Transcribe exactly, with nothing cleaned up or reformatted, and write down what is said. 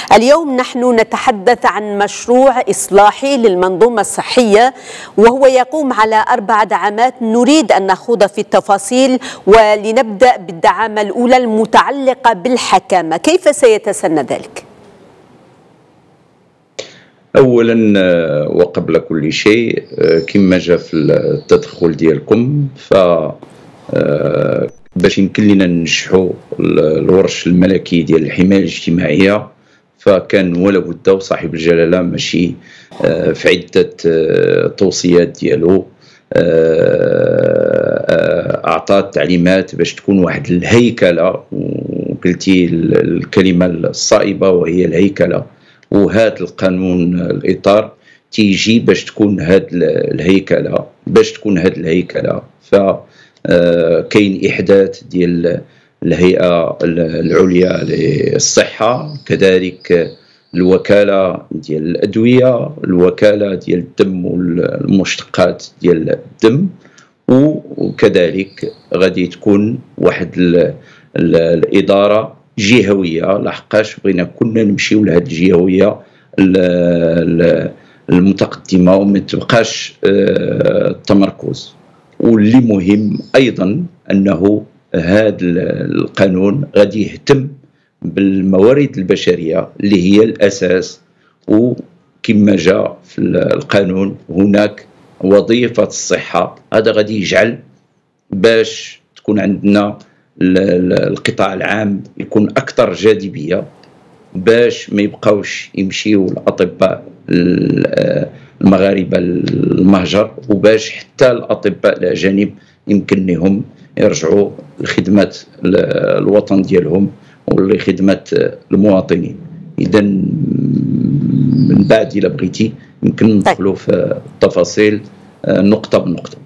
اليوم نحن نتحدث عن مشروع إصلاحي للمنظومة الصحية، وهو يقوم على أربع دعامات. نريد أن نخوض في التفاصيل، ولنبدأ بالدعامة الأولى المتعلقة بالحكامة. كيف سيتسنى ذلك؟ اولا وقبل كل شيء، كما جاء في التدخل ديالكم، ف باش يمكن لنا ننجحوا الورش الملكي ديال الحمايه الاجتماعيه، فكان ولا بد وصاحب الجلاله ماشي في عده توصيات ديالو اعطى تعليمات باش تكون واحد الهيكله، وقلتي الكلمه الصائبه وهي الهيكله. وهذا القانون الاطار تيجي باش تكون هاد الهيكله باش تكون هاد الهيكله ف كاين احداث ديال الهيئه العليا للصحه، كذلك الوكاله ديال الادويه، الوكاله ديال الدم والمشتقات ديال الدم، وكذلك غادي تكون واحد الاداره جهويه، لحقاش بغينا كنا نمشيو لهذه الجهويه المتقدمه وما تبقاش التمركز. واللي مهم ايضا انه هذا القانون غادي يهتم بالموارد البشريه اللي هي الاساس، وكما جاء في القانون هناك وظيفه الصحه. هذا غادي يجعل باش تكون عندنا القطاع العام يكون اكثر جاذبيه، باش ما يبقاوش يمشيو الاطباء المغاربه المهجر، وباش حتى الاطباء الاجانب يمكن لهم يرجعوا لخدمه الوطن ديالهم ولخدمه المواطنين. اذا من بعد الا بغيتي يمكن ندخلوا في التفاصيل نقطه بنقطه.